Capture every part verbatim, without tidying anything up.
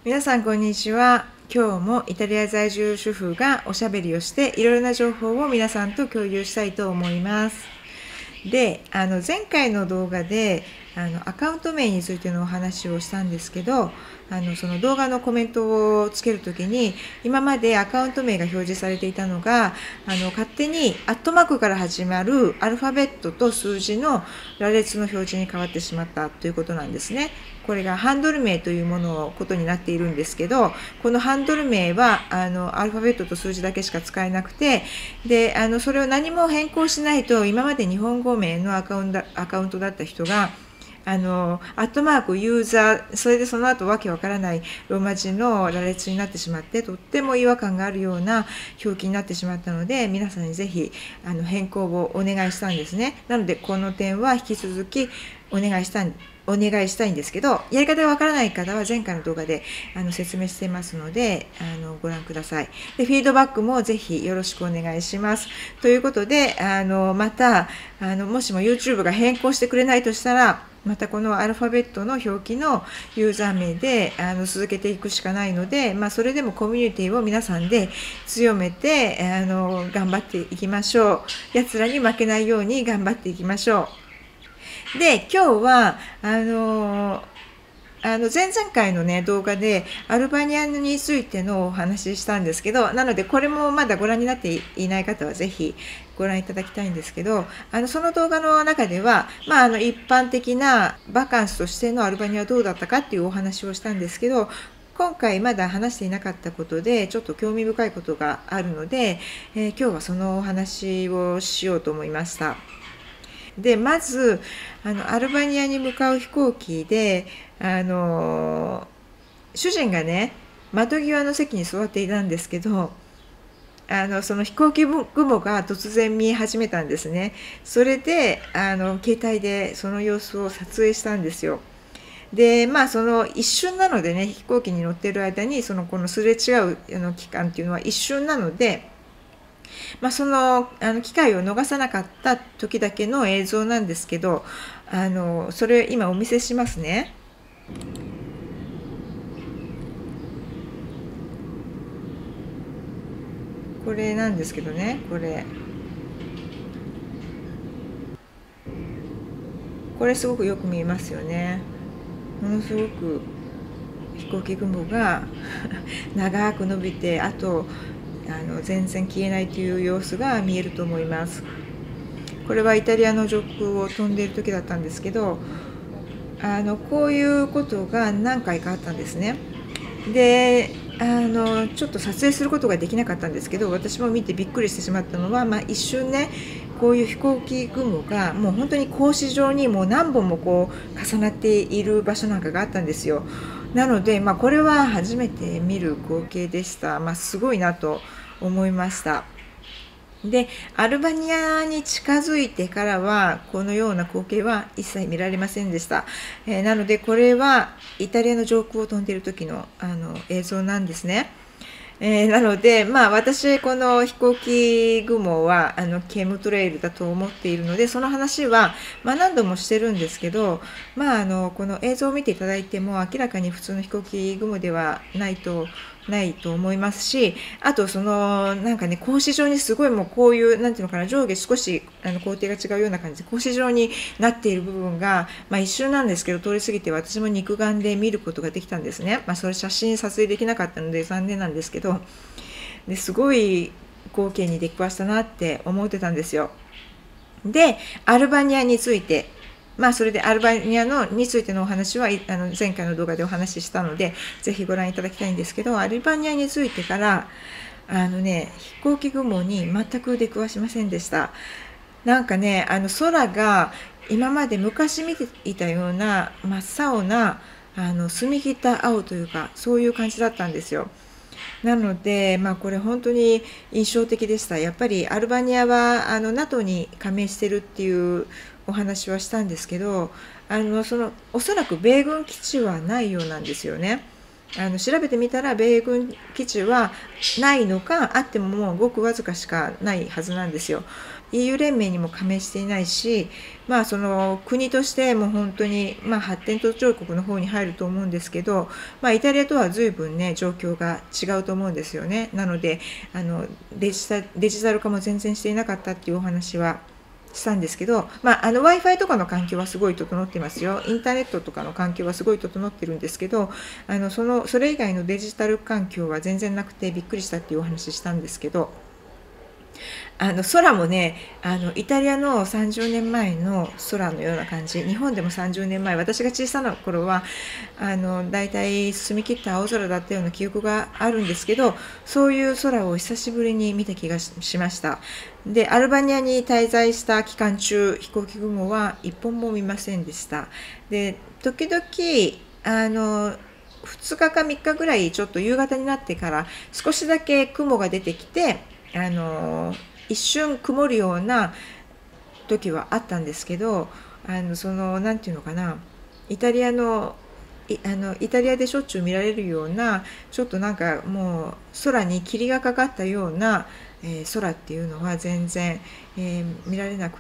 皆さんこんにちは。今日もイタリア在住主婦がおしゃべりをしていろいろな情報を皆さんと共有したいと思います。で、あの前回の動画であのアカウント名についてのお話をしたんですけど、あのその動画のコメントをつけるときに今までアカウント名が表示されていたのがあの勝手にアットマークから始まるアルファベットと数字の羅列の表示に変わってしまったということなんですね。これがハンドル名というものことになっているんですけど、このハンドル名はあのアルファベットと数字だけしか使えなくて、であのそれを何も変更しないと今まで日本語名のアカウントアカウントだった人があのアットマークユーザー、それでその後わけわからないローマ字の羅列になってしまって、とっても違和感があるような表記になってしまったので、皆さんにぜひあの変更をお願いしたんですね。なのでこの点は引き続きお願いしたんお願いしたいんですけど、やり方がわからない方は前回の動画であの説明していますので、あのご覧ください。で、フィードバックもぜひよろしくお願いします。ということで、あのまたあのもしも YouTube が変更してくれないとしたら、またこのアルファベットの表記のユーザー名であの続けていくしかないので、まあ、それでもコミュニティを皆さんで強めてあの頑張っていきましょう。やつらに負けないように頑張っていきましょう。で、今日はあのあの前々回のね動画でアルバニアについてのお話ししたんですけど、なのでこれもまだご覧になっていない方はぜひご覧いただきたいんですけど、あのその動画の中では、まあ、あの一般的なバカンスとしてのアルバニアはどうだったかっていうお話をしたんですけど、今回まだ話していなかったことでちょっと興味深いことがあるので、えー、今日はそのお話をしようと思いました。でまずあのアルバニアに向かう飛行機であの主人がね窓際の席に座っていたんですけど、あのその飛行機雲が突然見え始めたんですね。それであの携帯でその様子を撮影したんですよ。でまあその一瞬なのでね、飛行機に乗ってる間にそのこのすれ違うあの期間っていうのは一瞬なので、まあ、そのあの機会を逃さなかった時だけの映像なんですけど、あのそれ今お見せしますね。これなんですけどね、これこれすごくよく見えますよね。ものすごく飛行機雲が長く伸びて、あとあの全然消えないという様子が見えると思います。これはイタリアの上空を飛んでいる時だったんですけど、あのこういうことが何回かあったんですね。であのちょっと撮影することができなかったんですけど、私も見てびっくりしてしまったのは、まあ、一瞬ねこういう飛行機雲がもう本当に格子状にもう何本もこう重なっている場所なんかがあったんですよ。なので、まあ、これは初めて見る光景でした。まあ、すごいなと思いました。でアルバニアに近づいてからはこのような光景は一切見られませんでした。えー、なのでこれはイタリアの上空を飛んでいる時のあの映像なんですね。えー、なので、まあ、私この飛行機雲はあのケムトレイルだと思っているので、その話は、まあ、何度もしてるんですけど、まあ、あのこの映像を見ていただいても明らかに普通の飛行機雲ではないとないと思いますし、あとそのなんかね格子状にすごいもうこういうなんていうのかな、上下少しあの工程が違うような感じで格子状になっている部分が、まあ、一瞬なんですけど通り過ぎて私も肉眼で見ることができたんですね。まあ、それ写真撮影できなかったので残念なんですけど、ですごい光景に出くわしたなって思ってたんですよ。でアルバニアについて、まあ、それでアルバニアのについてのお話はあの前回の動画でお話ししたのでぜひご覧いただきたいんですけど、アルバニアについてからあのね飛行機雲に全く出くわしませんでした。なんかねあの空が今まで昔見ていたような真っ青なあの澄み切った青というかそういう感じだったんですよ。なので、まあ、これ本当に印象的でした。やっぱりアルバニアはあの ナトー に加盟してるっていうお話はしたんですけど、あのそのおそらく米軍基地はないようなんですよね。あの調べてみたら米軍基地はないのか、あってももうごくわずかしかないはずなんですよ。 イーユー 連盟にも加盟していないし、まあ、その国としても本当に、まあ、発展途上国の方に入ると思うんですけど、まあ、イタリアとは随分ね状況が違うと思うんですよね。なのであのデジタデジタル化も全然していなかったっていうお話はしたんですけど、まあ、あの Wi-Fi とかの環境はすごい整ってますよ。インターネットとかの環境はすごい整ってるんですけど、あのそのそれ以外のデジタル環境は全然なくてびっくりしたっていうお話したんですけど、あの空もね、あのイタリアのさんじゅうねんまえの空のような感じ。日本でもさんじゅうねんまえ、私が小さな頃はあのだいたい澄み切った青空だったような記憶があるんですけど、そういう空を久しぶりに見た気がしました。でアルバニアに滞在した期間中、飛行機雲はいっぽんも見ませんでした。で時々あのふつかかみっかぐらいちょっと夕方になってから少しだけ雲が出てきて、あの一瞬曇るような時はあったんですけど、あのそのなんていうのかな、イタリアのいあのイタリアでしょっちゅう見られるような、ちょっとなんかもう空に霧がかかったような、えー空っていうのは全然、えー見られなくって、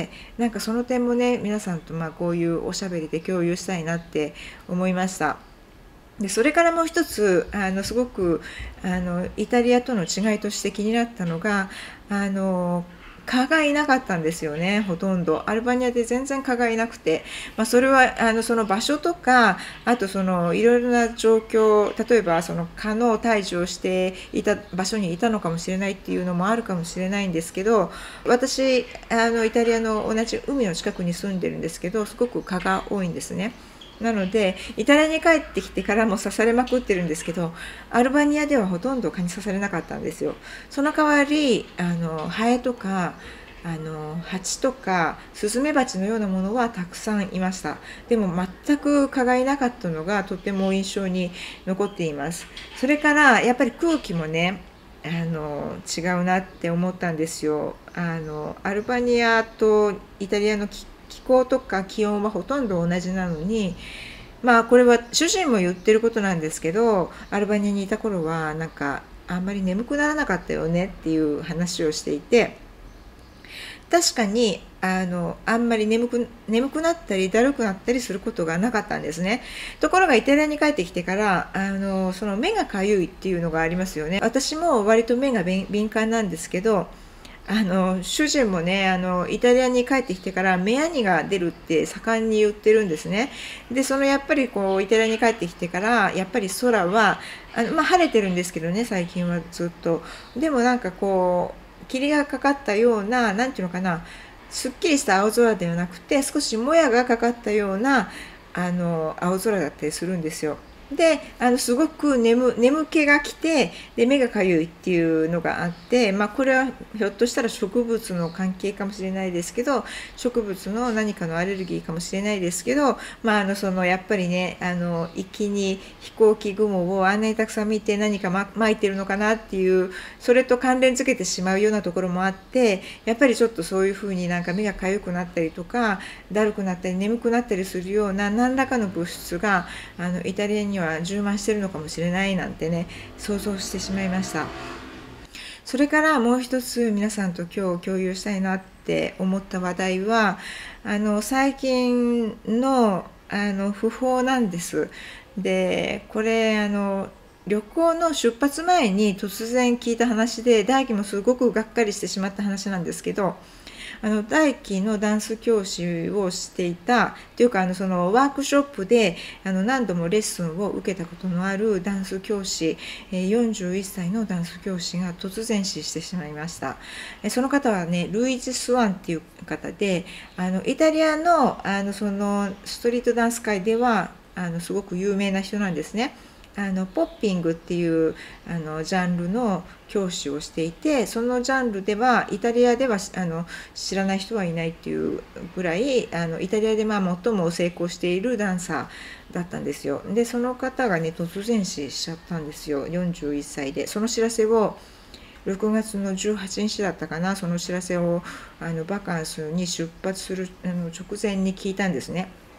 なんかその点もね皆さんとまあこういうおしゃべりで共有したいなって思いました。でそれからもう一つ、あのすごくあのイタリアとの違いとして気になったのが、あの蚊がいなかったんですよね。ほとんどアルバニアで全然蚊がいなくて、まあ、それはあのその場所とか、あとそのいろいろな状況、例えばその蚊の退治をしていた場所にいたのかもしれないっていうのもあるかもしれないんですけど、私あのイタリアの同じ海の近くに住んでるんですけど、すごく蚊が多いんですね。なのでイタリアに帰ってきてからも刺されまくってるんですけど、アルバニアではほとんど蚊に刺されなかったんですよ。その代わりあのハエとかあの蜂とかスズメバチのようなものはたくさんいました。でも全く蚊がいなかったのがとても印象に残っています。それからやっぱり空気もね、あの違うなって思ったんですよ。あのアルバニアとイタリアの気気候とか気温はほとんど同じなのに、まあこれは主人も言ってることなんですけど、アルバニアにいた頃はなんかあんまり眠くならなかったよねっていう話をしていて、確かにあのあんまり眠く眠くなったりだるくなったりすることがなかったんですね。ところがイタリアに帰ってきてからあのその目がかゆいっていうのがありますよね。私も割と目が敏感なんですけど、あの主人もね、あのイタリアに帰ってきてから目やにが出るって盛んに言ってるんですね。でそのやっぱりこうイタリアに帰ってきてからやっぱり空はあの、まあ、晴れてるんですけどね、最近はずっと。でもなんかこう霧がかかったような、なんていうのかな、すっきりした青空ではなくて少しもやがかかったようなあの青空だったりするんですよ。であのすごく眠眠気が来て、で目がかゆいっていうのがあって、まあ、これはひょっとしたら植物の関係かもしれないですけど、植物の何かのアレルギーかもしれないですけど、まあ、あのそのやっぱりね、あの一気に飛行機雲をあんなにたくさん見て何かま巻いてるのかなっていう、それと関連づけてしまうようなところもあって、やっぱりちょっとそういうふうになんか目がかゆくなったりとかだるくなったり眠くなったりするような何らかの物質があのイタリアには充満してるのかもしれないなんてね、想像してしまいました。それからもう一つ皆さんと今日共有したいなって思った話題は、あの最近のあの訃報なんです。でこれあの旅行の出発前に突然聞いた話で、大輝もすごくがっかりしてしまった話なんですけど、あの大輝のダンス教師をしていたというか、あのそのワークショップであの何度もレッスンを受けたことのあるダンス教師、よんじゅういっさいのダンス教師が突然死してしまいました。その方はね、ルイージ・スワンっていう方で、あのイタリアのあのそのストリートダンス界ではあのすごく有名な人なんですね。あのポッピングっていうあのジャンルの教師をしていて、そのジャンルではイタリアではあの知らない人はいないっていうぐらい、あのイタリアでまあ最も成功しているダンサーだったんですよ。でその方がね突然死しちゃったんですよ、よんじゅういっさいで。その知らせをろくがつのじゅうはちにちだったかな、その知らせをあのバカンスに出発するあの直前に聞いたんですね。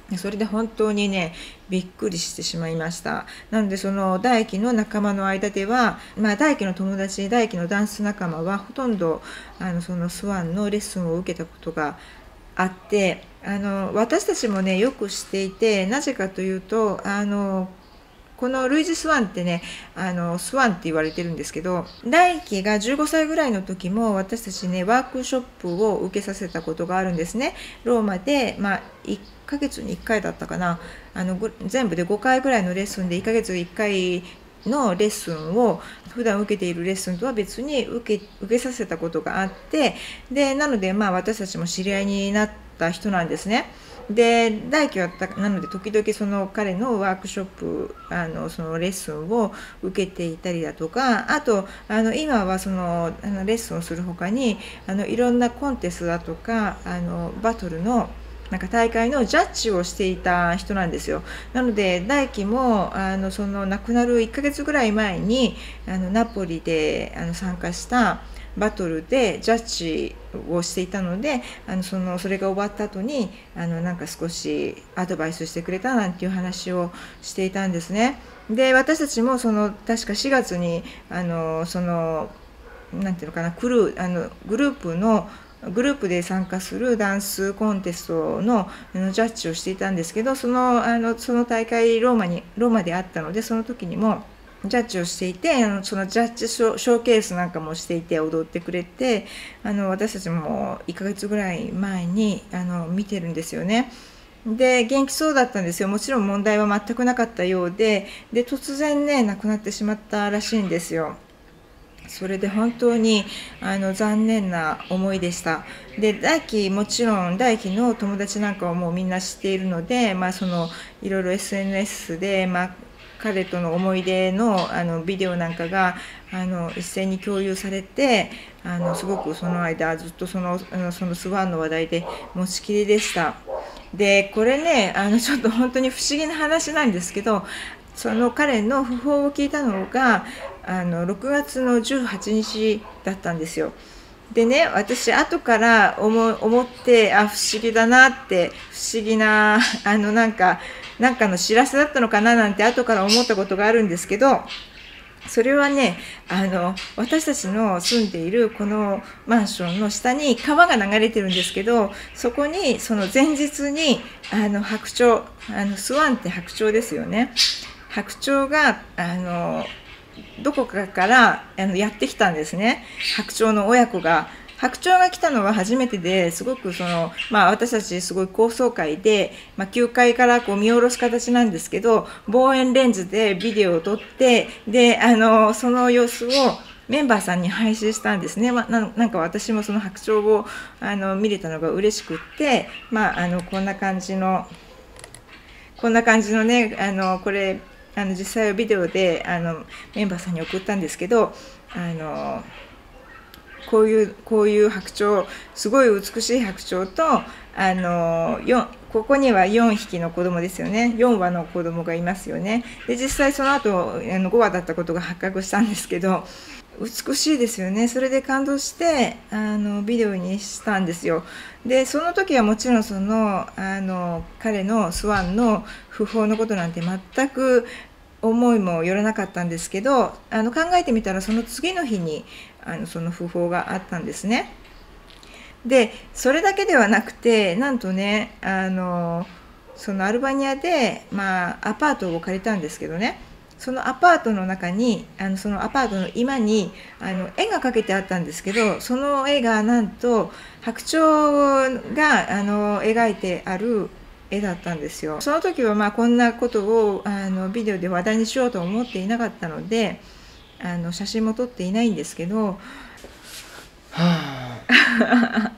それで本当にね、びっくりしてしまいました。なので、その大輝の仲間の間では、まあ、大輝の友達、大輝のダンス仲間はほとんどあのそのスワンのレッスンを受けたことがあって、あの私たちもねよく知っていて、なぜかというと、あのこのルイジ・スワンってね、あのスワンって言われてるんですけど、大輝がじゅうごさいぐらいの時も私たちねワークショップを受けさせたことがあるんですね。ローマで、まあ、いっかげつにいっかいだったかな、あの全部でごかいぐらいのレッスンでいっかげついっかいのレッスンを普段受けているレッスンとは別に受け受けさせたことがあって、でなのでまあ私たちも知り合いになった人なんですね。で大輝はなので時々その彼のワークショップ、あのそのレッスンを受けていたりだとか、あとあの今はそのあのレッスンをする他にあのいろんなコンテストだとかあのバトルのなんか大会のジャッジをしていた人なんですよ。なので大輝もあのその亡くなるいっかげつぐらい前にあのナポリであの参加したバトルでジャッジをしていたので、あのそのそれが終わった後にあのなんか少しアドバイスしてくれたなんていう話をしていたんですね。で私たちもその確かしがつにあのそのなんていうのかな、クルーあのグループのグループで参加するダンスコンテストのジャッジをしていたんですけど、そのあのその大会ローマにローマであったので、その時にもジャッジをしていて、あのそのジャッジショーケースなんかもしていて踊ってくれて、あの私たちもいっかげつぐらい前にあの見てるんですよね。で元気そうだったんですよ。もちろん問題は全くなかったようで、で突然ね亡くなってしまったらしいんですよ。それで本当にあの残念な思いでした。で大輝、もちろん大輝の友達なんかはもうみんな知っているので、まあ、そのいろいろ エスエヌエス で、まあ、彼との思い出 の, あのビデオなんかがあの一斉に共有されて、あのすごくその間ずっとそのそのスワンの話題で持ちきりでした。でこれね、あのちょっと本当に不思議な話なんですけど、その彼の訃報を聞いたのがあのろくがつのじゅうはちにちだったんですよ。でね、私後から思思ってあ不思議だなって、不思議なあのなんかなんかの知らせだったのかななんて後から思ったことがあるんですけど、それはね、あの私たちの住んでいるこのマンションの下に川が流れてるんですけど、そこにその前日にあの白鳥、あのスワンって白鳥ですよね。白鳥があのどこかからあのやってきたんですね。白鳥の親子が白鳥が来たのは初めてで、すごくその、まあ、私たちすごい高層階で、まあ、きゅうかいからこう見下ろす形なんですけど、望遠レンズでビデオを撮って、であのその様子をメンバーさんに配信したんですね。まあ、ななんか私もその白鳥をあの見れたのが嬉しくって、まあ、あのこんな感じのこんな感じのね、あのこれあの実際はビデオであのメンバーさんに送ったんですけど、あのこういうこういう白鳥、すごい美しい白鳥と、あのよここにはよんひきの子供ですよね。よんわの子供がいますよね。で実際その後あのごわだったことが発覚したんですけど、美しいですよね。それで感動してあのビデオにしたんですよ。でその時はもちろんそのあの彼のスワンの訃報のことなんて全く思いもよらなかったんですけど、あの考えてみたらその次の日にあのその訃報があったんですね。でそれだけではなくて、なんとね、あのそのアルバニアで、まあ、アパートを借りたんですけどね、そのアパートの中にあのそのアパートの居間にあの絵が描けてあったんですけど、その絵がなんと白鳥があの描いてある絵だったんですよ。その時はまあこんなことをあのビデオで話題にしようと思っていなかったので、あの写真も撮っていないんですけど、はあ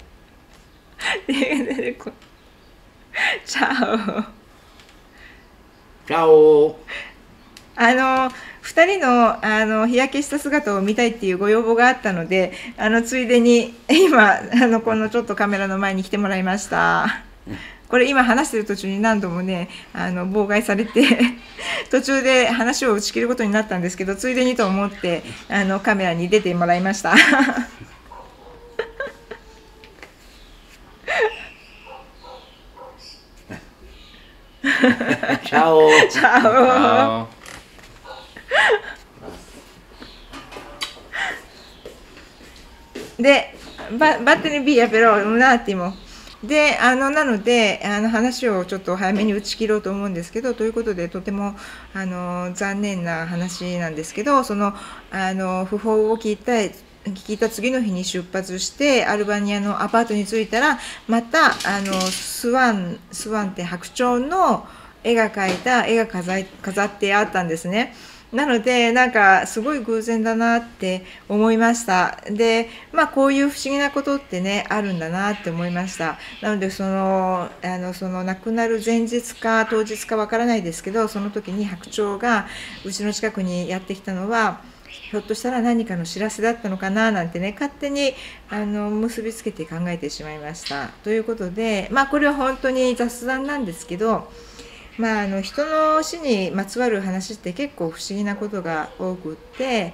チャオチャオ。 あのふたりのあの日焼けした姿を見たいっていうご要望があったので、あのついでに今あのこのちょっとカメラの前に来てもらいました。これ今話してる途中に何度もねあの妨害されて途中で話を打ち切ることになったんですけど、ついでにと思ってあのカメラに出てもらいましたチャオ。 チャオ。で、ババッテリービアペロウナーティモ。で、あの、なので、あの、話をちょっと早めに打ち切ろうと思うんですけど、ということで、とても、あの、残念な話なんですけど、その、あの、訃報を聞いた、聞いた次の日に出発して、アルバニアのアパートに着いたら、また、あの、スワン、スワンって白鳥の絵が描いた絵が飾飾ってあったんですね。なので、なんか、すごい偶然だなって思いました。で、まあ、こういう不思議なことってね、あるんだなって思いました。なので、その、あの、その、亡くなる前日か当日かわからないですけど、その時に白鳥がうちの近くにやってきたのは、ひょっとしたら何かの知らせだったのかななんてね、勝手にあの結びつけて考えてしまいました。ということで、まあ、これは本当に雑談なんですけど、まあ、あの人の死にまつわる話って結構不思議なことが多くって、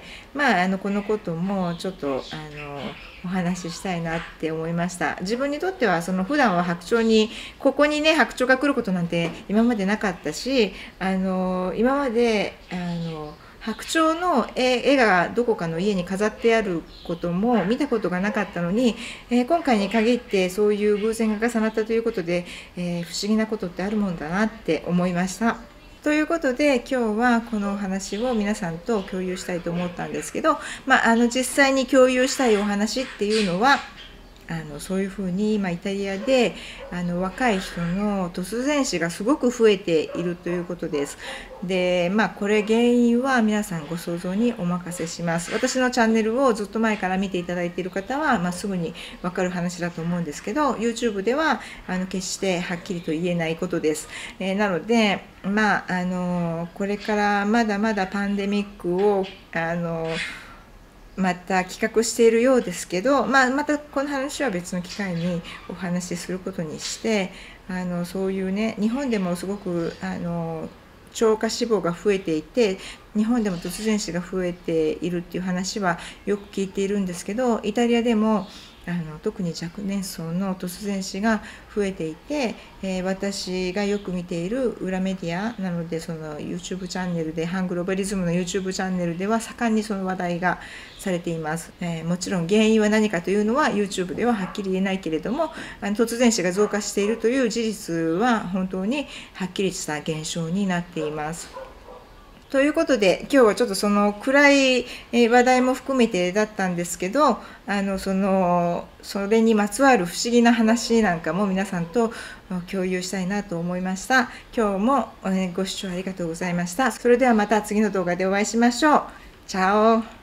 まあ、あのこのこともちょっとあのお話ししたいなって思いました。自分にとってはその普段は白鳥にここにね白鳥が来ることなんて今までなかったし、あの今まであの白鳥の絵がどこかの家に飾ってあることも見たことがなかったのに、えー、今回に限ってそういう偶然が重なったということで、えー、不思議なことってあるもんだなって思いました。ということで今日はこのお話を皆さんと共有したいと思ったんですけど、まあ、あの実際に共有したいお話っていうのはあのそういうふうに今イタリアであの若い人の突然死がすごく増えているということです。で、まあこれ原因は皆さんご想像にお任せします。私のチャンネルをずっと前から見ていただいている方は、まあ、すぐに分かる話だと思うんですけど、 YouTube ではあの決してはっきりと言えないことです。えー、なので、まああのこれからまだまだパンデミックをあのまた企画しているようですけど、まあ、またこの話は別の機会にお話しすることにして、あのそういうね、日本でもすごくあの超過死亡が増えていて、日本でも突然死が増えているっていう話はよく聞いているんですけど、イタリアでもあの特に若年層の突然死が増えていて、えー、私がよく見ている裏メディアなので、その YouTube チャンネルで、反グローバリズムの YouTube チャンネルでは盛んにその話題がされています。えー、もちろん原因は何かというのは YouTube でははっきり言えないけれども、あの突然死が増加しているという事実は本当にはっきりした現象になっています。ということで今日はちょっとその暗い話題も含めてだったんですけど、あのそのそれにまつわる不思議な話なんかも皆さんと共有したいなと思いました。今日もご視聴ありがとうございました。それではまた次の動画でお会いしましょう。チャオ。